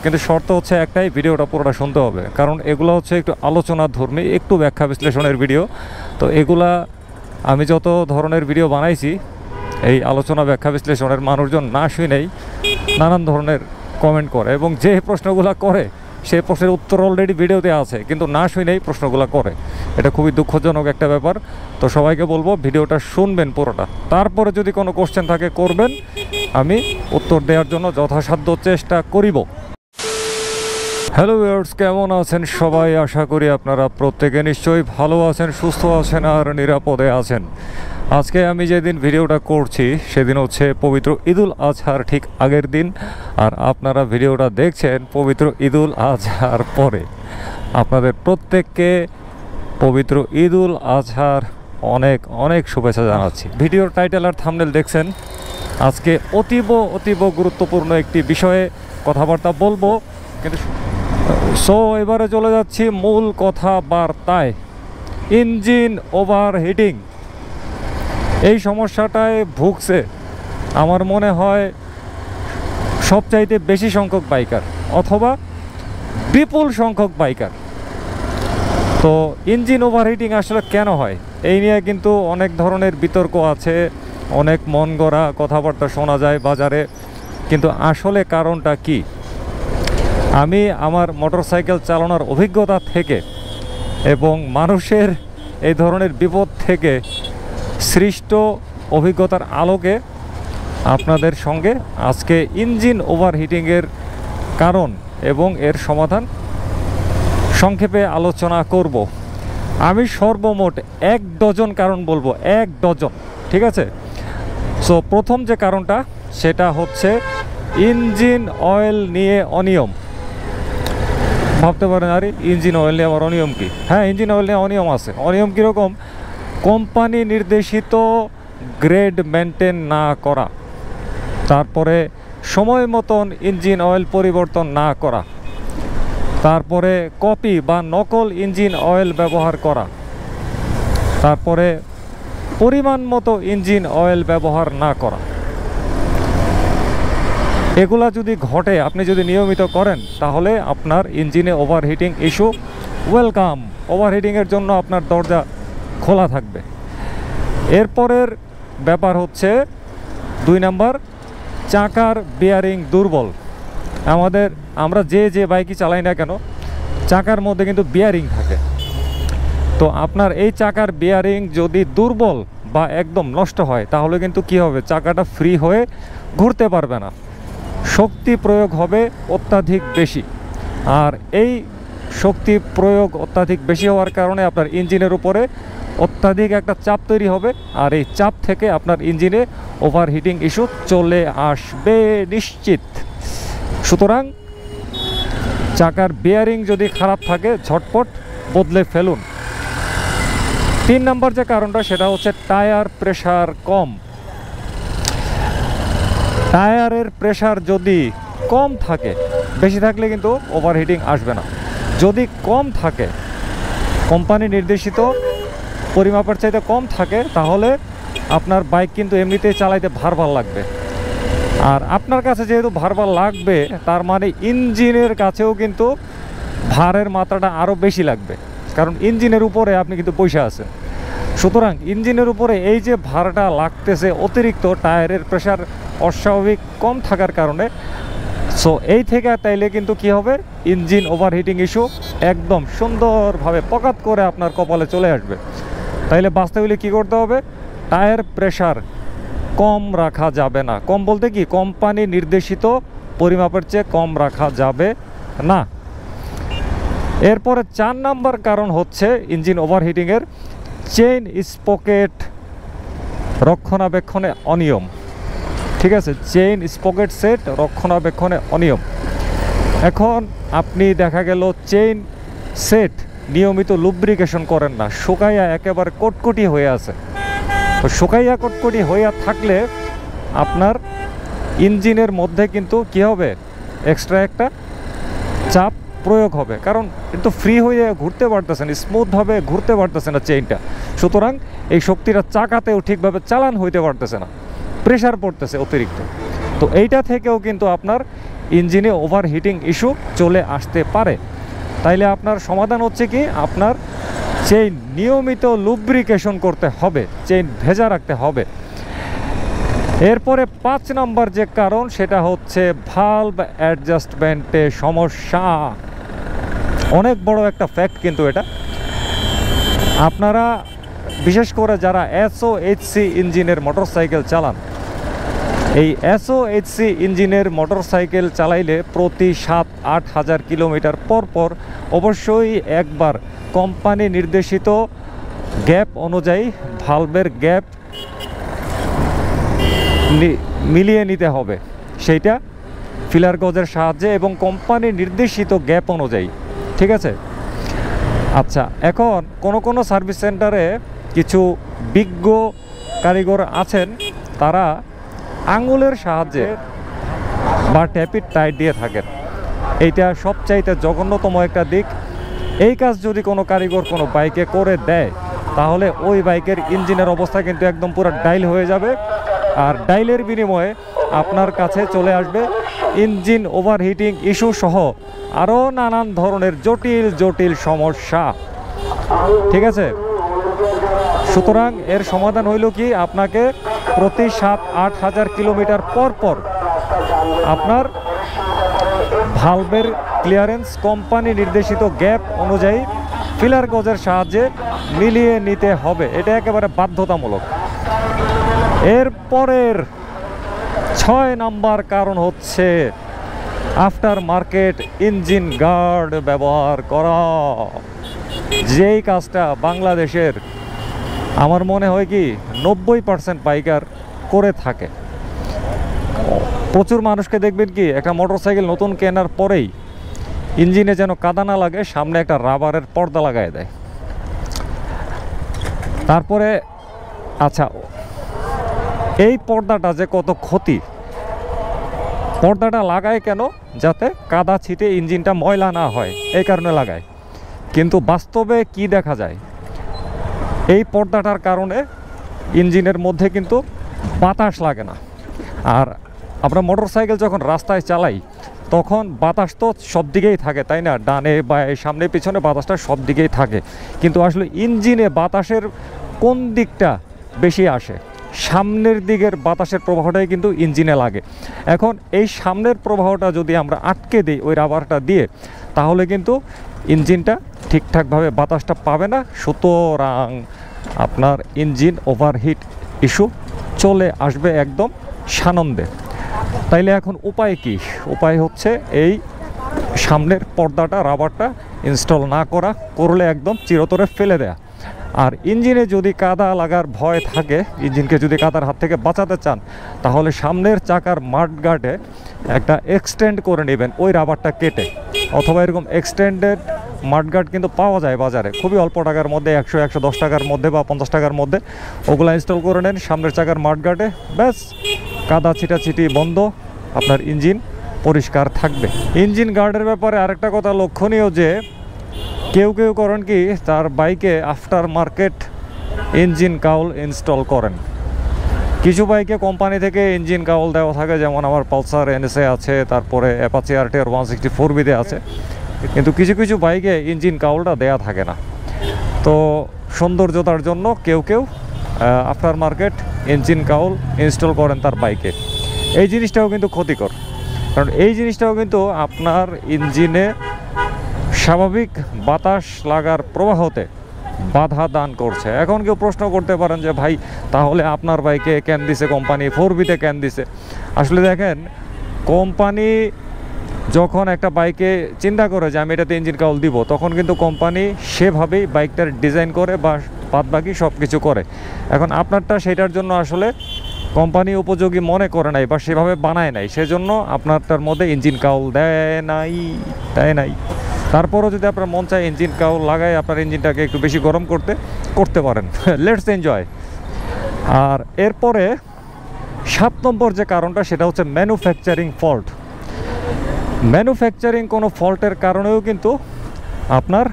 কিন্তু শর্ত হচ্ছে একটাই, ভিডিওটা পুরোটা শুনতে হবে, কারণ এগুলো হচ্ছে একটু আলোচনাধর্মী, একটু ব্যাখ্যা বিশ্লেষণের ভিডিও। তো এগুলা আমি যত ধরনের ভিডিও বানাইছি এই আলোচনা ব্যাখ্যা বিশ্লেষণের, মানুষজন না শুনেই নানান ধরনের কমেন্ট করে, এবং যে প্রশ্নগুলো করে সেই প্রশ্নের উত্তর অলরেডি ভিডিওতে আছে, কিন্তু না শুনেই প্রশ্নগুলো করে। এটা খুবই দুঃখজনক একটা ব্যাপার। তো সবাইকে বলবো ভিডিওটা শুনবেন পুরোটা, তারপরে যদি কোনো কোশ্চেন থাকে করবেন, আমি উত্তর দেওয়ার জন্য যথাসাধ্য চেষ্টা করিব। হ্যালো ভিউয়ার্স, কেমন আছেন সবাই? আশা করি আপনারা প্রত্যেকে নিশ্চয়ই ভালো আছেন, সুস্থ আছেন আর নিরাপদে আছেন। আজকে আমি যেদিন ভিডিওটা করছি সেদিন হচ্ছে পবিত্র ঈদুল আজহার ঠিক আগের দিন, আর আপনারা ভিডিওটা দেখছেন পবিত্র ঈদুল আজহার পরে। আপনাদের প্রত্যেককে পবিত্র ঈদুল আজহার অনেক অনেক শুভেচ্ছা জানাচ্ছি। ভিডিওর টাইটেল আর থাম্বনেল দেখছেন, আজকে অতীব গুরুত্বপূর্ণ একটি বিষয়ে কথাবার্তা বলবো। কিন্তু এবারে চলে যাচ্ছি মূল কথাবার্তায়। ইঞ্জিন ওভারহিটিং, এই সমস্যাটায় ভুগছে আমার মনে হয় সবচাইতে বেশি সংখ্যক বাইকার, অথবা বিপুল সংখ্যক বাইকার। তো ইঞ্জিন ওভারহিটিং আসলে কেন হয় এই নিয়ে কিন্তু অনেক ধরনের বিতর্ক আছে, অনেক মন গড়া কথাবার্তা শোনা যায় বাজারে, কিন্তু আসলে কারণটা কি? আমি আমার মোটরসাইকেল চালানোর অভিজ্ঞতা থেকে এবং মানুষের এই ধরনের বিপদ থেকে সৃষ্ট অভিজ্ঞতার আলোকে আপনাদের সঙ্গে আজকে ইঞ্জিন ওভারহিটিংয়ের কারণ এবং এর সমাধান সংক্ষেপে আলোচনা করব। আমি সর্বমোট 1 ডজন কারণ বলবো, 1 ডজন, ঠিক আছে? সো প্রথম যে কারণটা সেটা হচ্ছে ইঞ্জিন অয়েল নিয়ে অনিয়ম। ভাবতে পারেন, আরে ইঞ্জিন অয়েল নিয়ে আমার অনিয়ম কি? হ্যাঁ, ইঞ্জিন অয়েল নিয়ে অনিয়ম আছে। অনিয়ম কীরকম? কোম্পানি নির্দেশিত গ্রেড মেনটেন না করা, তারপরে সময় মতন ইঞ্জিন অয়েল পরিবর্তন না করা, তারপরে কপি বা নকল ইঞ্জিন অয়েল ব্যবহার করা, তারপরে পরিমাণ মতো ইঞ্জিন অয়েল ব্যবহার না করা। এগুলা যদি ঘটে, আপনি যদি নিয়মিত করেন, তাহলে আপনার ইঞ্জিনে ওভারহিটিং ইস্যু ওয়েলকাম। ওভারহিটিংয়ের জন্য আপনার দরজা খোলা থাকবে। এরপরের ব্যাপার হচ্ছে 2 নাম্বার, চাকার বিয়ারিং দুর্বল। আমরা যে বাইকই চালাই না কেন, চাকার মধ্যে কিন্তু বিয়ারিং থাকে। তো আপনার এই চাকার বিয়ারিং যদি দুর্বল বা একদম নষ্ট হয়, তাহলে কিন্তু কি হবে? চাকাটা ফ্রি হয়ে ঘুরতে পারবে না, শক্তি প্রয়োগ হবে অত্যাধিক বেশি। আর এই শক্তি প্রয়োগ অত্যাধিক বেশি হওয়ার কারণে আপনার ইঞ্জিনের উপরে অত্যাধিক একটা চাপ তৈরি হবে, আর এই চাপ থেকে আপনার ইঞ্জিনে ওভারহিটিং ইস্যু চলে আসবে নিশ্চিত। সুতরাং চাকার বিয়ারিং যদি খারাপ থাকে, ঝটপট বদলে ফেলুন। 3 নাম্বার যে কারণটা সেটা হচ্ছে টায়ার প্রেশার কম। টায়ারের প্রেশার যদি কম থাকে, বেশি থাকলে কিন্তু ওভারহিটিং আসবে না। যদি কম থাকে, কোম্পানি নির্দেশিত পরিমাপের চাইতে কম থাকে, তাহলে আপনার বাইক কিন্তু এমনিতেই চালাইতে ভার লাগবে। আর আপনার কাছে যেহেতু ভার লাগবে, তার মানে ইঞ্জিনের কাছেও কিন্তু ভারের মাত্রাটা আরও বেশি লাগবে, কারণ ইঞ্জিনের উপরে আপনি কিন্তু বসে আছেন। সুতরাং ইঞ্জিনের উপরে এই যে ভারটা লাগতেছে অতিরিক্ত, টায়ারের প্রেশার অস্বাভাবিক কম থাকার কারণে, সো এই থেকে তাইলে কিন্তু কি হবে? ইঞ্জিন ওভারহিটিং ইস্যু একদম সুন্দরভাবে পকাত করে আপনার কপালে চলে আসবে। তাইলে বাঁচতে হলে কী করতে হবে? টায়ার প্রেশার কম রাখা যাবে না। কম বলতে কি? কোম্পানি নির্দেশিত পরিমাপের চেয়ে কম রাখা যাবে না। এরপরে 4 নাম্বার কারণ হচ্ছে ইঞ্জিন ওভারহিটিংয়ের চেইন স্পকেট রক্ষণাবেক্ষণে অনিয়ম। ঠিক আছে, চেইন স্পকেট সেট রক্ষণাবেক্ষণে অনিয়ম। এখন আপনি দেখা গেল চেইন সেট নিয়মিত লুব্রিকেশন করেন না, শুকাইয়া একেবারে কটকটি হয়ে আছে। তো শুকাইয়া কটকটি হইয়া থাকলে আপনার ইঞ্জিনের মধ্যে কিন্তু কি হবে? এক্সট্রা একটা চাপ প্রয়োগ হবে, কারণ কিন্তু ফ্রি হয়ে ঘুরতে পারতেছে না, স্মুথভাবে ঘুরতে পারতেছে না চেইনটা। সুতরাং এই শক্তিটা চাকাতেও ঠিকভাবে চালান হইতে পারতেছে না, প্রেশার পড়তেছে অতিরিক্ত। তো এইটা থেকেও কিন্তু আপনার ইঞ্জিনে ওভারহিটিং ইস্যু চলে আসতে পারে। তাইলে আপনার সমাধান হচ্ছে কি, আপনার চেইন নিয়মিত লুব্রিকেশন করতে হবে, চেইন ভেজা রাখতে হবে। এরপরে 5 নম্বর যে কারণ সেটা হচ্ছে ভালভ অ্যাডজাস্টমেন্টে সমস্যা। অনেক বড় একটা ফ্যাক্ট কিন্তু এটা। আপনারা বিশেষ করে যারা এসওএইচসি ইঞ্জিনের মোটরসাইকেল চালান, এই এসওএইচসি ইঞ্জিনের মোটরসাইকেল চালাইলে প্রতি 7-8 হাজার কিলোমিটার পর পর অবশ্যই একবার কোম্পানি নির্দেশিত গ্যাপ অনুযায়ী ভালভের গ্যাপ মিলিয়ে নিতে হবে, সেইটা ফিলার গজের সাহায্যে এবং কোম্পানি নির্দেশিত গ্যাপ অনুযায়ী। ঠিক আছে? আচ্ছা, এখন কোনো সার্ভিস সেন্টারে কিছু বিজ্ঞ কারিগর আছেন, তারা আঙুলের সাহায্যে বা ট্যাপিট টাইট দিয়ে থাকেন। এইটা সবচাইতে জঘন্যতম একটা দিক। এই কাজ যদি কোনো কারিগর কোনো বাইকে করে দেয়, তাহলে ওই বাইকের ইঞ্জিনের অবস্থা কিন্তু একদম পুরো ডাইল হয়ে যাবে। আর ডাইলের বিনিময়ে আপনার কাছে চলে আসবে ইঞ্জিন ওভারহিটিং ইস্যু সহ আরও নানান ধরনের জটিল জটিল সমস্যা। ঠিক আছে? সুতরাং এর সমাধান হইল কি, আপনাকে প্রতি 7-8 হাজার কিলোমিটার পর পর আপনার ভালভের ক্লিয়ারেন্স কোম্পানি নির্দেশিত গ্যাপ অনুযায়ী ফিলার গজের সাহায্যে মিলিয়ে নিতে হবে। এটা একেবারে বাধ্যতামূলক। এর পরের 6 নম্বর কারণ হচ্ছে আফটার মার্কেট ইঞ্জিন গার্ড ব্যবহার করা। যেই কাজটা বাংলাদেশের আমার মনে হয় কি 90% বাইকার করে থাকে। প্রচুর মানুষকে দেখবেন কি, একটা মোটরসাইকেল নতুন কেনার পরেই ইঞ্জিনে যেন কাদা না লাগে সামনে একটা রাবারের পর্দা লাগায় দেয়। তারপরে আচ্ছা, এই পর্দাটা যে কত ক্ষতি, পর্দাটা লাগায় কেন? যাতে কাদা ছিটে ইঞ্জিনটা ময়লা না হয়, এই কারণে লাগায়। কিন্তু বাস্তবে কি দেখা যায়, এই পর্দাটার কারণে ইঞ্জিনের মধ্যে কিন্তু বাতাস লাগে না। আর আমরা মোটরসাইকেল যখন রাস্তায় চালাই তখন বাতাস তো সব দিকেই থাকে, তাই না? ডানে বাঁয়ে সামনে পিছনে বাতাসটা সব দিকেই থাকে। কিন্তু আসলে ইঞ্জিনে বাতাসের কোন দিকটা বেশি আসে? সামনের দিকের বাতাসের প্রবাহটাই কিন্তু ইঞ্জিনে লাগে। এখন এই সামনের প্রবাহটা যদি আমরা আটকে দিই ওই রাবারটা দিয়ে, তাহলে কিন্তু ইঞ্জিনটা ঠিকঠাকভাবে বাতাসটা পাবে না। সুতরাং আপনার ইঞ্জিন ওভারহিট ইস্যু চলে আসবে একদম সানন্দে। তাইলে এখন উপায় কি? উপায় হচ্ছে এই সামনের পর্দাটা, রাবারটা ইনস্টল না করা, করলে একদম চিরতরে ফেলে দেয়া। আর ইঞ্জিনে যদি কাদা লাগার ভয় থাকে, ইঞ্জিনকে যদি কাদার হাত থেকে বাঁচাতে চান, তাহলে সামনের চাকার মাডগার্ডে একটা এক্সটেন্ড করে নেবেন ওই রাবারটা কেটে, অথবা এরকম এক্সটেন্ডেড মাডগার্ড কিন্তু পাওয়া যায় বাজারে খুবই অল্প টাকার মধ্যে, 100-110 টাকার মধ্যে বা 50 টাকার মধ্যে। ওগুলো ইনস্টল করে নেন সামনের চাকার মাডগার্ডে, ব্যাস কাদা ছিটাছিটি বন্ধ, আপনার ইঞ্জিন পরিষ্কার থাকবে। ইঞ্জিন গার্ডের ব্যাপারে আরেকটা কথা লক্ষণীয় যে কেউ করেন কি, তার বাইকে after market engine cowl install করেন। কিছু বাইকে কোম্পানি থেকে ইঞ্জিন কাউল দেওয়া থাকে, যেমন আমার পালসার এনএসএ আছে, তারপরে অ্যাপাচি আরটিআর 164বিতে আছে। কিন্তু কিছু বাইকে ইঞ্জিন কাউলটা দেয়া থাকে না। তো সৌন্দর্যতার জন্য কেউ after market engine cowl install করেন তার বাইকে। এই জিনিসটাও কিন্তু ক্ষতিকর, কারণ এই জিনিসটাও কিন্তু আপনার ইঞ্জিনে স্বাভাবিক বাতাস লাগার প্রবাহতে বাধা দান করছে। এখন কেউ প্রশ্ন করতে পারেন যে ভাই, তাহলে আপনার বাইকে কেন দিছে কোম্পানি, 4বিতে কেন দিছে? আসলে দেখেন, কোম্পানি যখন একটা বাইকে চিন্তা করে যে আমি এটাতে ইঞ্জিন কাউল দিব, তখন কিন্তু কোম্পানি সেভাবেই বাইকটার ডিজাইন করে বা বাদবাকি সব কিছু করে। এখন আপনারটা সেটার জন্য আসলে কোম্পানি উপযোগী মনে করে নাই বা সেভাবে বানায় নাই, সেজন্য আপনারটার মধ্যে ইঞ্জিন কাউল দেয় নাই। তারপরও যদি আপনার মন চায় ইঞ্জিন কাউল লাগায় আপনার ইঞ্জিনটাকে একটু বেশি গরম করতে পারেন। Let's enjoy. আর এরপরে 7 নম্বর যে কারণটা, সেটা হচ্ছে ম্যানুফ্যাকচারিং ফল্ট। ম্যানুফ্যাকচারিং কোনো ফল্টের কারণেও কিন্তু আপনার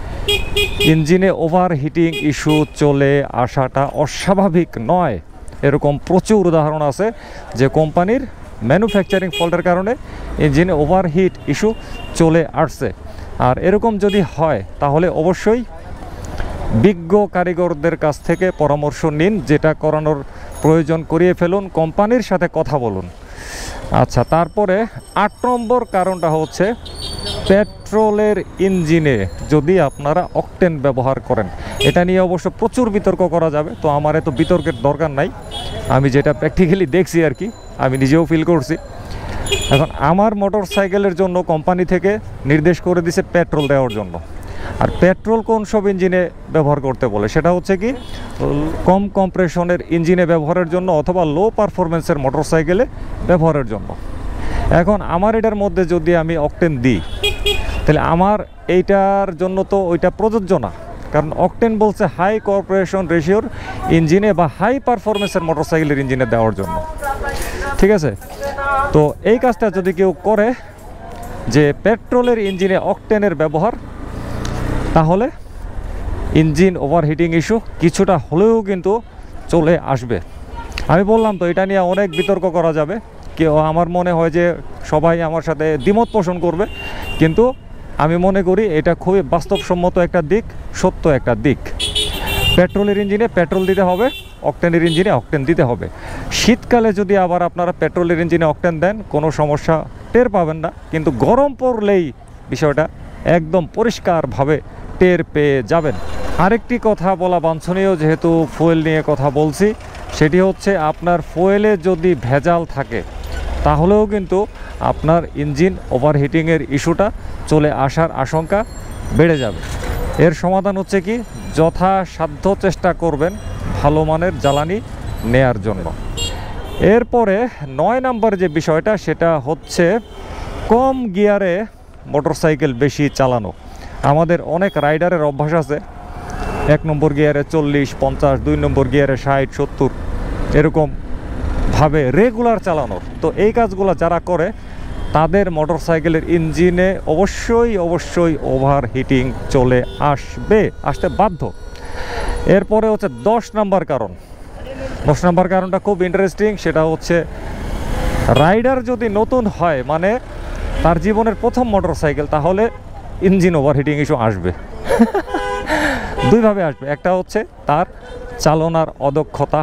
ইঞ্জিনে ওভারহিটিং ইস্যু চলে আসাটা অস্বাভাবিক নয়। এরকম প্রচুর উদাহরণ আছে যে কোম্পানির ম্যানুফ্যাকচারিং ফল্টের কারণে ইঞ্জিনে ওভারহিট ইস্যু চলে আসছে। আর এরকম যদি হয় তাহলে অবশ্যই বিজ্ঞ কারিগরদের কাছ থেকে পরামর্শ নিন, যেটা করানোর প্রয়োজন করিয়ে ফেলুন, কোম্পানির সাথে কথা বলুন। আচ্ছা, তারপরে 8 নম্বর কারণটা হচ্ছে পেট্রোলের ইঞ্জিনে যদি আপনারা অকটেন ব্যবহার করেন। এটা নিয়ে অবশ্য প্রচুর বিতর্ক করা যাবে, তো আমার এত বিতর্কের দরকার নাই। আমি যেটা প্র্যাকটিক্যালি দেখছি আর কি, আমি নিজেও ফিল করছি। এখন আমার মোটর সাইকেলের জন্য কোম্পানি থেকে নির্দেশ করে দিছে পেট্রোল দেওয়ার জন্য। আর পেট্রোল কোন সব ইঞ্জিনে ব্যবহার করতে বলে, সেটা হচ্ছে কি কম কম্প্রেশনের ইঞ্জিনে ব্যবহারের জন্য অথবা লো পারফরমেন্সের মোটর সাইকেলে ব্যবহারের জন্য। এখন আমার এটার মধ্যে যদি আমি অকটেন দিই তাহলে আমার এইটার জন্য তো ওইটা প্রযোজ্য না, কারণ অকটেন বলছে হাই কর্পোরেশন রেশিওর ইঞ্জিনে বা হাই পারফরমেন্সের মোটর সাইকেলের ইঞ্জিনে দেওয়ার জন্য। ঠিক আছে, তো এই কাজটা যদি কেউ করে যে পেট্রোলের ইঞ্জিনে অকটেনের ব্যবহার, তাহলে ইঞ্জিন ওভারহিটিং ইস্যু কিছুটা হলেও কিন্তু চলে আসবে। আমি বললাম তো এটা নিয়ে অনেক বিতর্ক করা যাবে, কেউ আমার মনে হয় যে সবাই আমার সাথে দ্বিমত পোষণ করবে, কিন্তু আমি মনে করি এটা খুবই বাস্তবসম্মত একটা দিক, সত্য একটা দিক। পেট্রোলের ইঞ্জিনে পেট্রোল দিতে হবে, অকটেনের ইঞ্জিনে অকটেন দিতে হবে। শীতকালে যদি আবার আপনারা পেট্রোলের ইঞ্জিনে অকটেন দেন কোনো সমস্যা টের পাবেন না, কিন্তু গরম পড়লেই বিষয়টা একদম পরিষ্কারভাবে টের পেয়ে যাবেন। আরেকটি কথা বলা বাঞ্ছনীয়, যেহেতু ফুয়েল নিয়ে কথা বলছি, সেটি হচ্ছে আপনার ফুয়েলে যদি ভেজাল থাকে তাহলেও কিন্তু আপনার ইঞ্জিন ওভারহিটিংয়ের ইস্যুটা চলে আসার আশঙ্কা বেড়ে যাবে। এর সমাধান হচ্ছে কি, যথাসাধ্য চেষ্টা করবেন ভালো মানের জ্বালানি নেয়ার জন্য। এরপরে 9 নম্বর যে বিষয়টা, সেটা হচ্ছে কম গিয়ারে মোটরসাইকেল বেশি চালানো। আমাদের অনেক রাইডারের অভ্যাস আছে 1 নম্বর গিয়ারে 40, 50, 2 নম্বর গিয়ারে 60, 70 এরকম ভাবে রেগুলার চালানোর। তো এই কাজগুলো যারা করে তাদের মোটরসাইকেলের ইঞ্জিনে অবশ্যই ওভারহিটিং চলে আসতে বাধ্য। এরপরে হচ্ছে 10 নম্বর কারণ। 10 নম্বর কারণটা খুব ইন্টারেস্টিং, সেটা হচ্ছে রাইডার যদি নতুন হয়, মানে তার জীবনের প্রথম মোটরসাইকেল, তাহলে ইঞ্জিন ওভারহিটিং ইস্যু আসবে। দুইভাবে আসবে, একটা হচ্ছে তার চালনার অদক্ষতা,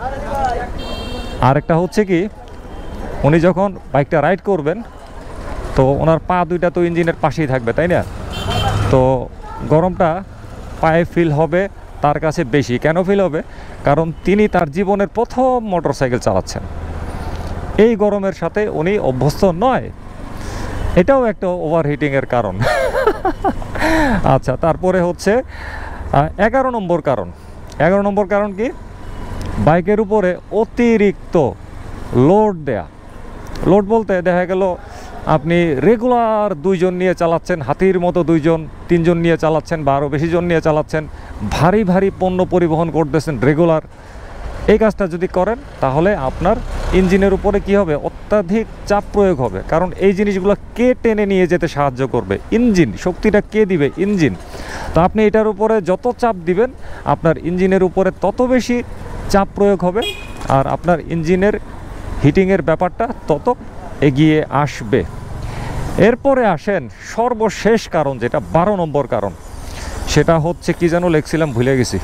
আর একটা হচ্ছে কি উনি যখন বাইকটা রাইড করবেন তো ওনার পা দুইটা তো ইঞ্জিনের পাশেই থাকবে, তাই না? তো গরমটা পায়ে ফিল হবে তার কাছে বেশি। কেন ফিল হবে? কারণ তিনি তার জীবনের প্রথম মোটরসাইকেল চালাচ্ছেন, এই গরমের সাথে উনি অভ্যস্ত নয়। এটাও একটা ওভারহিটিংয়ের কারণ। আচ্ছা, তারপরে হচ্ছে 11 নম্বর কারণ। 11 নম্বর কারণ কি, বাইকের উপরে অতিরিক্ত লোড দেয়া। লোড বলতে দেখা গেল আপনি রেগুলার 2 জন নিয়ে চালাচ্ছেন, হাতির মতো 2 জন 3 জন নিয়ে চালাচ্ছেন বা আরও বেশি জন নিয়ে চালাচ্ছেন, ভারী পণ্য পরিবহন করতেছেন রেগুলার। এই কাজটা যদি করেন তাহলে আপনার ইঞ্জিনের উপরে কি হবে, অত্যাধিক চাপ প্রয়োগ হবে। কারণ এই জিনিসগুলো কে টেনে নিয়ে যেতে সাহায্য করবে? ইঞ্জিন। শক্তিটা কে দিবে? ইঞ্জিন। তো আপনি এটার উপরে যত চাপ দিবেন আপনার ইঞ্জিনের উপরে তত বেশি চাপ প্রয়োগ হবে, আর আপনার ইঞ্জিনের হিটিংয়ের ব্যাপারটা তত এগিয়ে আসবে। এরপরে আসেন সর্বশেষ কারণ, যেটা 12 নম্বর কারণ। সেটা হচ্ছে কি যেন লিখছিলাম, ভুলে গেছি।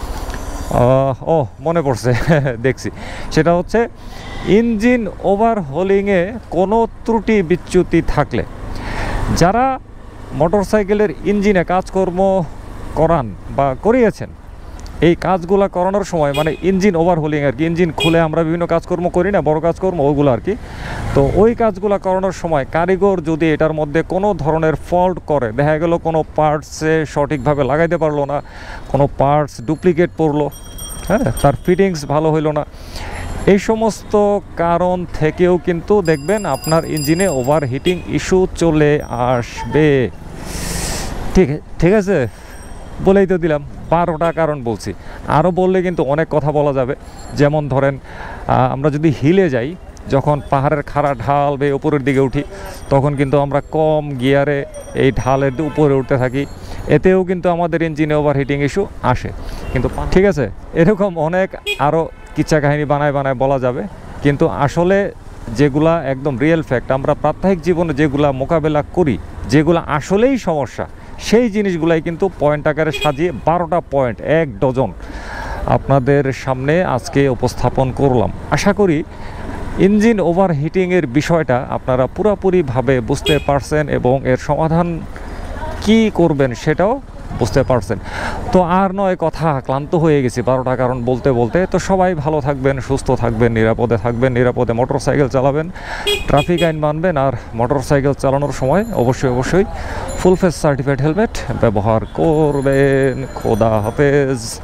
মনে পড়ছে, দেখছি। সেটা হচ্ছে ইঞ্জিন ওভারহোলিংয়ে কোনো ত্রুটি বিচ্যুতি থাকলে। যারা মোটরসাইকেলের ইঞ্জিনে কাজকর্ম করান বা করিয়েছেন, এই কাজগুলো করানোর সময় মানে ইঞ্জিন ওভারহোলিং আর কি, ইঞ্জিন খুলে আমরা বিভিন্ন কাজকর্ম করি না, বড় কাজকর্ম ওগুলো আর কি। তো ওই কাজগুলো করানোর সময় কারিগর যদি এটার মধ্যে কোনো ধরনের ফল্ট করে, দেখা গেল কোনো পার্টসে সঠিকভাবে লাগাইতে পারলো না, কোনো পার্টস ডুপ্লিকেট পড়লো, হ্যাঁ, তার ফিটিংস ভালো হইলো না, এই সমস্ত কারণ থেকেও কিন্তু দেখবেন আপনার ইঞ্জিনে ওভারহিটিং ইস্যু চলে আসবে। ঠিক আছে, বলেই তো দিলাম, 12টা কারণ বলছি। আরও বললে কিন্তু অনেক কথা বলা যাবে। যেমন ধরেন আমরা যদি হিলে যাই, যখন পাহাড়ের খাড়া ঢাল বেয়ে উপরের দিকে উঠি, তখন কিন্তু আমরা কম গিয়ারে এই ঢালের উপরে উঠতে থাকি, এতেও কিন্তু আমাদের ইঞ্জিনে ওভারহিটিং ইস্যু আসে। কিন্তু ঠিক আছে, এরকম অনেক আরও কিচ্ছা কাহিনী বানায় বলা যাবে, কিন্তু আসলে যেগুলা একদম রিয়েল ফ্যাক্ট, আমরা প্রাত্যহিক জীবনে যেগুলা মোকাবেলা করি, যেগুলো আসলেই সমস্যা, সেই জিনিসগুলাই কিন্তু পয়েন্ট আকারে সাজিয়ে 12টা পয়েন্ট, 1 ডজন আপনাদের সামনে আজকে উপস্থাপন করলাম। আশা করি ইঞ্জিন ওভারহিটিংয়ের বিষয়টা আপনারা পুরোপুরিভাবে বুঝতে পারছেন এবং এর সমাধান কি করবেন সেটাও বুঝতে পারছেন। তো আর নয় কথা, ক্লান্ত হয়ে গেছি 12টা কারণ বলতে বলতে। তো সবাই ভালো থাকবেন, সুস্থ থাকবেন, নিরাপদে থাকবেন, নিরাপদে মোটরসাইকেল চালাবেন, ট্রাফিক আইন মানবেন, আর মোটরসাইকেল চালানোর সময় অবশ্যই ফুল ফেস সার্টিফাইড হেলমেট ব্যবহার করবেন। খোদা হাফেজ।